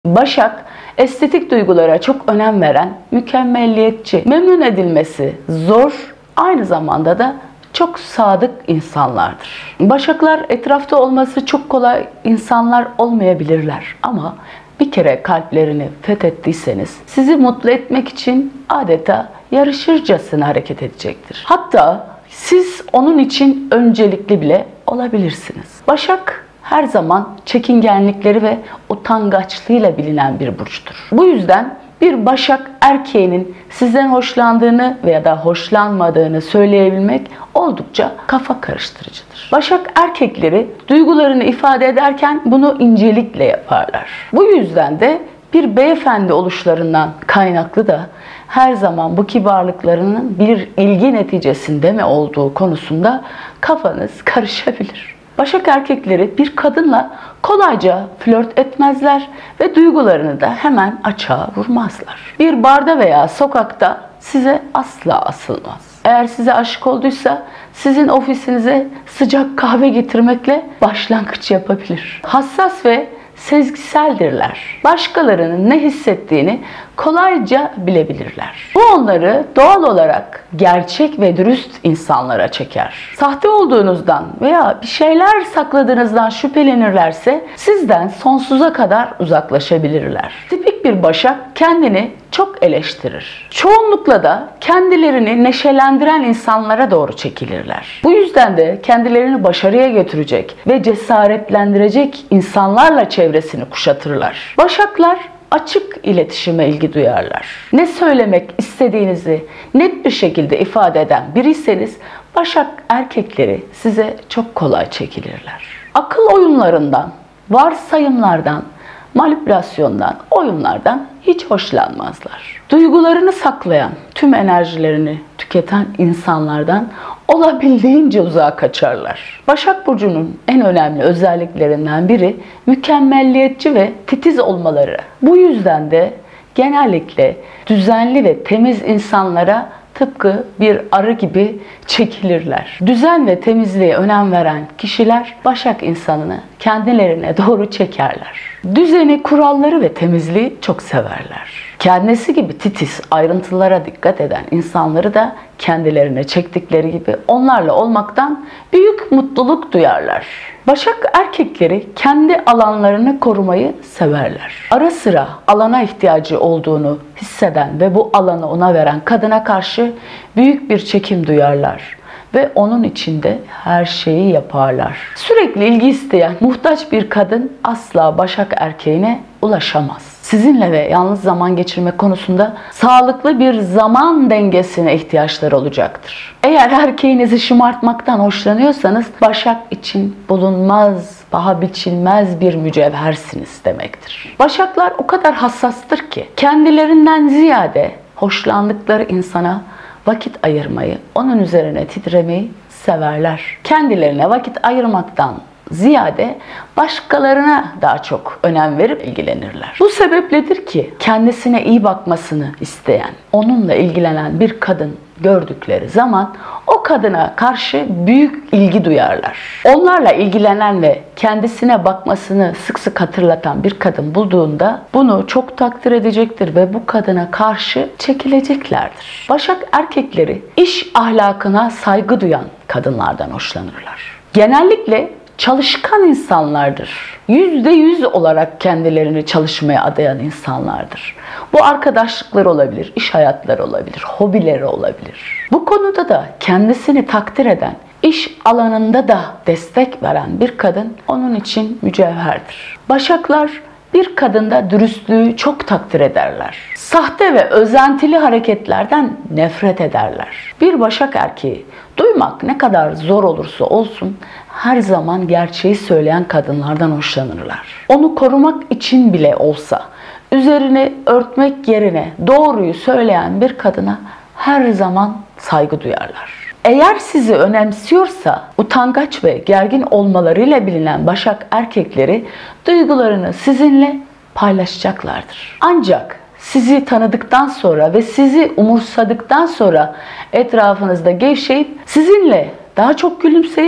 Başak, estetik duygulara çok önem veren, mükemmelliyetçi, memnun edilmesi zor, aynı zamanda da çok sadık insanlardır. Başaklar etrafta olması çok kolay insanlar olmayabilirler ama bir kere kalplerini fethettiyseniz sizi mutlu etmek için adeta yarışırcasına hareket edecektir. Hatta siz onun için öncelikli bile olabilirsiniz. Başak her zaman çekingenlikleri ve utangaçlığıyla bilinen bir burçtur. Bu yüzden bir Başak erkeğinin sizden hoşlandığını veya da hoşlanmadığını söyleyebilmek oldukça kafa karıştırıcıdır. Başak erkekleri duygularını ifade ederken bunu incelikle yaparlar. Bu yüzden de bir beyefendi oluşlarından kaynaklı da her zaman bu kibarlıklarının bir ilgi neticesinde mi olduğu konusunda kafanız karışabilir. Başak erkekleri bir kadınla kolayca flört etmezler ve duygularını da hemen açığa vurmazlar. Bir barda veya sokakta size asla asılmaz. Eğer size aşık olduysa sizin ofisinize sıcak kahve getirmekle başlangıç yapabilir. Hassas ve sezgiseldirler. Başkalarının ne hissettiğini kolayca bilebilirler. Bu onları doğal olarak gerçek ve dürüst insanlara çeker. Sahte olduğunuzdan veya bir şeyler sakladığınızdan şüphelenirlerse sizden sonsuza kadar uzaklaşabilirler. Tipik bir Başak kendini çok eleştirir. Çoğunlukla da kendilerini neşelendiren insanlara doğru çekilirler. Bu yüzden de kendilerini başarıya götürecek ve cesaretlendirecek insanlarla çevresini kuşatırlar. Başaklar açık iletişime ilgi duyarlar. Ne söylemek istediğinizi net bir şekilde ifade eden biriyseniz Başak erkekleri size çok kolay çekilirler. Akıl oyunlarından, varsayımlardan, manipülasyondan, oyunlardan hiç hoşlanmazlar. Duygularını saklayan, tüm enerjilerini tüketen insanlardan olabildiğince uzağa kaçarlar. Başak Burcu'nun en önemli özelliklerinden biri mükemmelliyetçi ve titiz olmaları. Bu yüzden de genellikle düzenli ve temiz insanlara tıpkı bir arı gibi çekilirler. Düzen ve temizliğe önem veren kişiler Başak insanını kendilerine doğru çekerler. Düzeni, kuralları ve temizliği çok severler. Kendisi gibi titiz, ayrıntılara dikkat eden insanları da kendilerine çektikleri gibi onlarla olmaktan büyük mutluluk duyarlar. Başak erkekleri kendi alanlarını korumayı severler. Ara sıra alana ihtiyacı olduğunu hisseden ve bu alanı ona veren kadına karşı büyük bir çekim duyarlar ve onun için de her şeyi yaparlar. Sürekli ilgi isteyen, muhtaç bir kadın asla Başak erkeğine ulaşamaz. Sizinle ve yalnız zaman geçirme konusunda sağlıklı bir zaman dengesine ihtiyaçları olacaktır. Eğer erkeğinizi şımartmaktan hoşlanıyorsanız Başak için bulunmaz, paha biçilmez bir mücevhersiniz demektir. Başaklar o kadar hassastır ki kendilerinden ziyade hoşlandıkları insana vakit ayırmayı, onun üzerine titremeyi severler. Kendilerine vakit ayırmaktan ziyade başkalarına daha çok önem verip ilgilenirler. Bu sebepledir ki kendisine iyi bakmasını isteyen, onunla ilgilenen bir kadın gördükleri zaman o kadına karşı büyük ilgi duyarlar. Onlarla ilgilenen ve kendisine bakmasını sık sık hatırlatan bir kadın bulduğunda bunu çok takdir edecektir ve bu kadına karşı çekileceklerdir. Başak erkekleri iş ahlakına saygı duyan kadınlardan hoşlanırlar. Genellikle çalışkan insanlardır. %100 olarak kendilerini çalışmaya adayan insanlardır. Bu arkadaşlıklar olabilir, iş hayatları olabilir, hobileri olabilir. Bu konuda da kendisini takdir eden, iş alanında da destek veren bir kadın onun için mücevherdir. Başaklar bir kadında dürüstlüğü çok takdir ederler. Sahte ve özentili hareketlerden nefret ederler. Bir Başak erkeği duymak ne kadar zor olursa olsun her zaman gerçeği söyleyen kadınlardan hoşlanırlar. Onu korumak için bile olsa üzerini örtmek yerine doğruyu söyleyen bir kadına her zaman saygı duyarlar. Eğer sizi önemsiyorsa utangaç ve gergin olmalarıyla bilinen Başak erkekleri duygularını sizinle paylaşacaklardır. Ancak sizi tanıdıktan sonra ve sizi umursadıktan sonra etrafınızda gevşeyip sizinle daha çok gülümseyip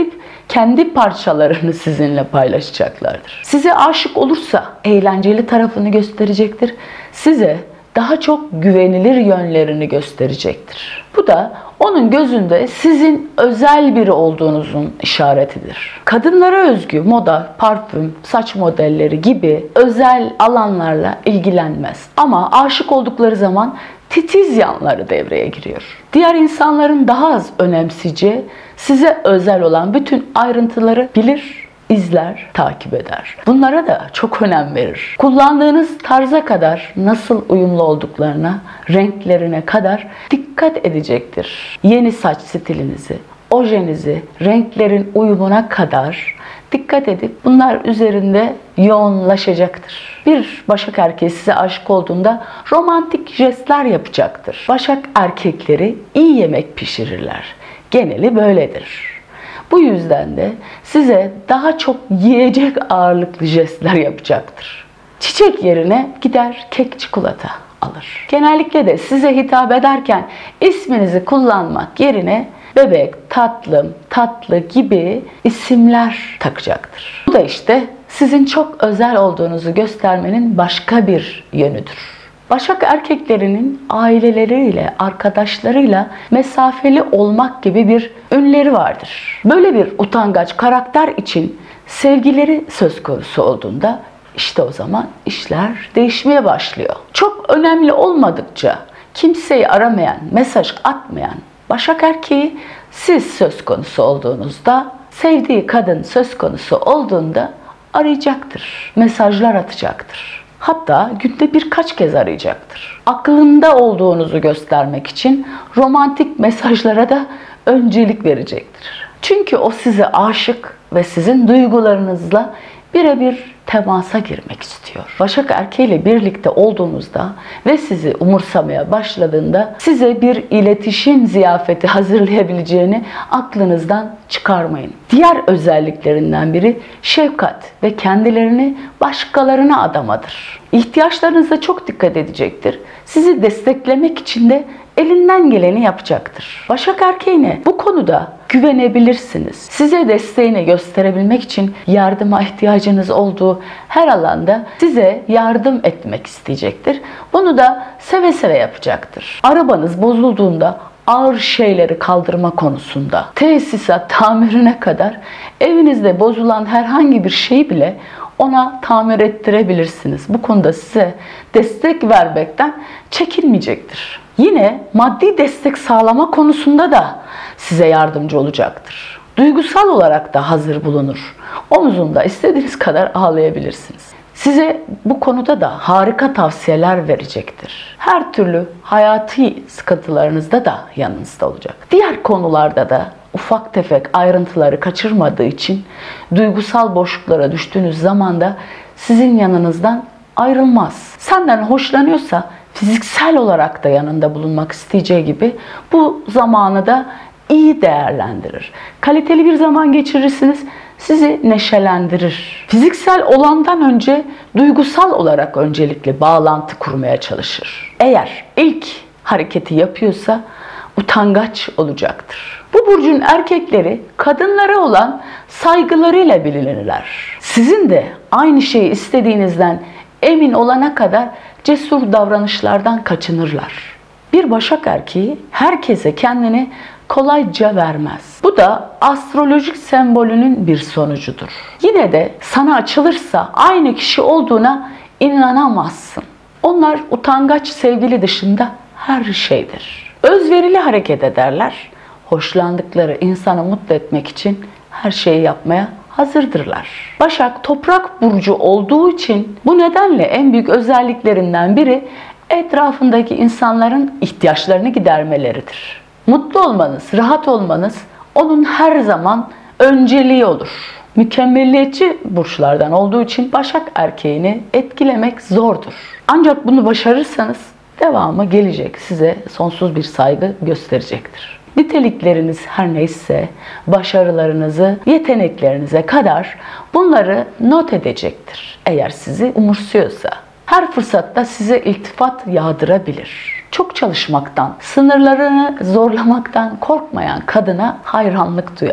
kendi parçalarını sizinle paylaşacaklardır. Size aşık olursa eğlenceli tarafını gösterecektir. Size daha çok güvenilir yönlerini gösterecektir. Bu da onun gözünde sizin özel biri olduğunuzun işaretidir. Kadınlara özgü moda, parfüm, saç modelleri gibi özel alanlarla ilgilenmez. Ama aşık oldukları zaman titiz yanları devreye giriyor. Diğer insanların daha az önemseyeceği, size özel olan bütün ayrıntıları bilir, izler, takip eder. Bunlara da çok önem verir. Kullandığınız tarza kadar nasıl uyumlu olduklarına, renklerine kadar dikkat edecektir. Yeni saç stilinizi, ojenizi, renklerin uyumuna kadar dikkat edip bunlar üzerinde yoğunlaşacaktır. Bir Başak erkeği size aşık olduğunda romantik jestler yapacaktır. Başak erkekleri iyi yemek pişirirler. Geneli böyledir. Bu yüzden de size daha çok yiyecek ağırlıklı jestler yapacaktır. Çiçek yerine gider kek çikolata alır. Genellikle de size hitap ederken isminizi kullanmak yerine bebek, tatlım, tatlı gibi isimler takacaktır. Bu da işte sizin çok özel olduğunuzu göstermenin başka bir yönüdür. Başak erkeklerinin aileleriyle, arkadaşlarıyla mesafeli olmak gibi bir ünleri vardır. Böyle bir utangaç karakter için sevgileri söz konusu olduğunda işte o zaman işler değişmeye başlıyor. Çok önemli olmadıkça kimseyi aramayan, mesaj atmayan Başak erkeği siz söz konusu olduğunuzda, sevdiği kadın söz konusu olduğunda arayacaktır, mesajlar atacaktır. Hatta günde birkaç kez arayacaktır. Aklında olduğunuzu göstermek için romantik mesajlara da öncelik verecektir. Çünkü o size aşık ve sizin duygularınızla birebir temasa girmek istiyor. Başak erkeğiyle birlikte olduğunuzda ve sizi umursamaya başladığında size bir iletişim ziyafeti hazırlayabileceğini aklınızdan çıkarmayın. Diğer özelliklerinden biri şefkat ve kendilerini başkalarına adamadır. İhtiyaçlarınıza çok dikkat edecektir. Sizi desteklemek için de elinden geleni yapacaktır. Başak erkeğine bu konuda güvenebilirsiniz. Size desteğini gösterebilmek için yardıma ihtiyacınız olduğu her alanda size yardım etmek isteyecektir. Bunu da seve seve yapacaktır. Arabanız bozulduğunda ağır şeyleri kaldırma konusunda, tesisat tamirine kadar evinizde bozulan herhangi bir şeyi bile ona tamir ettirebilirsiniz. Bu konuda size destek vermekten çekinmeyecektir. Yine maddi destek sağlama konusunda da size yardımcı olacaktır. Duygusal olarak da hazır bulunur. Omuzunda istediğiniz kadar ağlayabilirsiniz. Size bu konuda da harika tavsiyeler verecektir. Her türlü hayati sıkıntılarınızda da yanınızda olacak. Diğer konularda da ufak tefek ayrıntıları kaçırmadığı için duygusal boşluklara düştüğünüz zaman da sizin yanınızdan ayrılmaz. Senden hoşlanıyorsa fiziksel olarak da yanında bulunmak isteyeceği gibi bu zamanı da iyi değerlendirir. Kaliteli bir zaman geçirirsiniz, sizi neşelendirir. Fiziksel olandan önce duygusal olarak öncelikle bağlantı kurmaya çalışır. Eğer ilk hareketi yapıyorsa utangaç olacaktır. Bu burcun erkekleri kadınlara olan saygılarıyla bilinirler. Sizin de aynı şeyi istediğinizden emin olana kadar cesur davranışlardan kaçınırlar. Bir Başak erkeği herkese kendini kolayca vermez. Bu da astrolojik sembolünün bir sonucudur. Yine de sana açılırsa aynı kişi olduğuna inanamazsın. Onlar utangaç sevgili dışında her şeydir. Özverili hareket ederler. Hoşlandıkları insanı mutlu etmek için her şeyi yapmaya hazırdırlar. Başak toprak burcu olduğu için bu nedenle en büyük özelliklerinden biri etrafındaki insanların ihtiyaçlarını gidermeleridir. Mutlu olmanız, rahat olmanız onun her zaman önceliği olur. Mükemmelliyetçi burçlardan olduğu için Başak erkeğini etkilemek zordur. Ancak bunu başarırsanız devamı gelecek. Size sonsuz bir saygı gösterecektir. Nitelikleriniz her neyse başarılarınızı, yeteneklerinize kadar bunları not edecektir. Eğer sizi umursuyorsa. Her fırsatta size iltifat yağdırabilir. Çok çalışmaktan, sınırlarını zorlamaktan korkmayan kadına hayranlık duyar.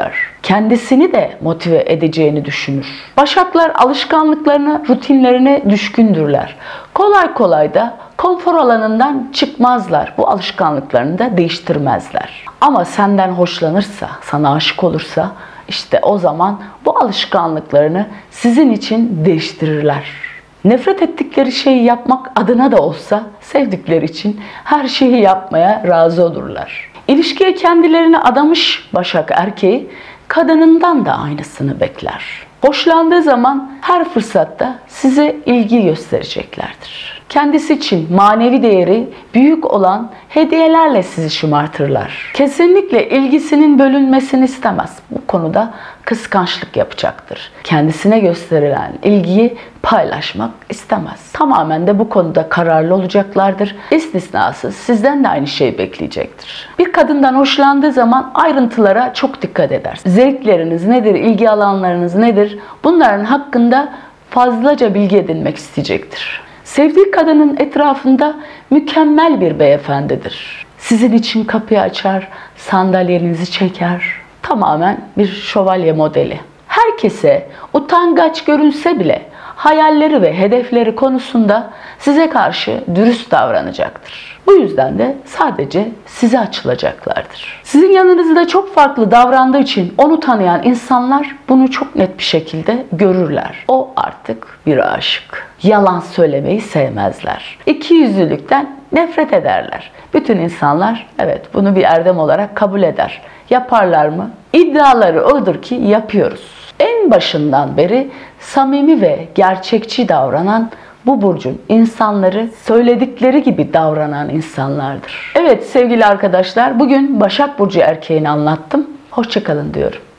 kendisini de motive edeceğini düşünür. Başaklar alışkanlıklarına, rutinlerine düşkündürler. Kolay kolay da konfor alanından çıkmazlar. Bu alışkanlıklarını da değiştirmezler. Ama senden hoşlanırsa, sana aşık olursa işte o zaman bu alışkanlıklarını sizin için değiştirirler. Nefret ettikleri şeyi yapmak adına da olsa sevdikleri için her şeyi yapmaya razı olurlar. İlişkiye kendilerini adamış Başak erkeği kadınından da aynısını bekler. Hoşlandığı zaman her fırsatta size ilgi göstereceklerdir. Kendisi için manevi değeri büyük olan hediyelerle sizi şımartırlar. Kesinlikle ilgisinin bölünmesini istemez. Bu konuda kıskançlık yapacaktır. Kendisine gösterilen ilgiyi paylaşmak istemez. Tamamen de bu konuda kararlı olacaklardır. İstisnasız sizden de aynı şeyi bekleyecektir. Bir kadından hoşlandığı zaman ayrıntılara çok dikkat eder. Zevkleriniz nedir, ilgi alanlarınız nedir? Bunların hakkında fazlaca bilgi edinmek isteyecektir. Sevdiği kadının etrafında mükemmel bir beyefendidir. Sizin için kapıyı açar, sandalyenizi çeker. Tamamen bir şövalye modeli. Herkese utangaç görünse bile hayalleri ve hedefleri konusunda size karşı dürüst davranacaktır. Bu yüzden de sadece size açılacaklardır. Sizin yanınızda çok farklı davrandığı için onu tanıyan insanlar bunu çok net bir şekilde görürler. O artık bir aşık. Yalan söylemeyi sevmezler. İkiyüzlülükten nefret ederler. Bütün insanlar evet bunu bir erdem olarak kabul eder. Yaparlar mı? İddiaları odur ki yapıyoruz. En başından beri samimi ve gerçekçi davranan bu burcun insanları söyledikleri gibi davranan insanlardır. Evet sevgili arkadaşlar, bugün Başak Burcu erkeğini anlattım. Hoşça kalın diyorum.